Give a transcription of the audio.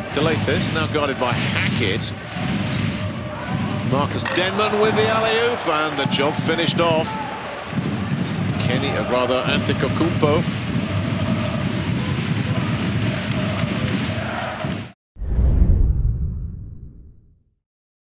Calathes now guarded by Hackett. Marcus Denman with the alley-oop, and the job finished off. Antetokounmpo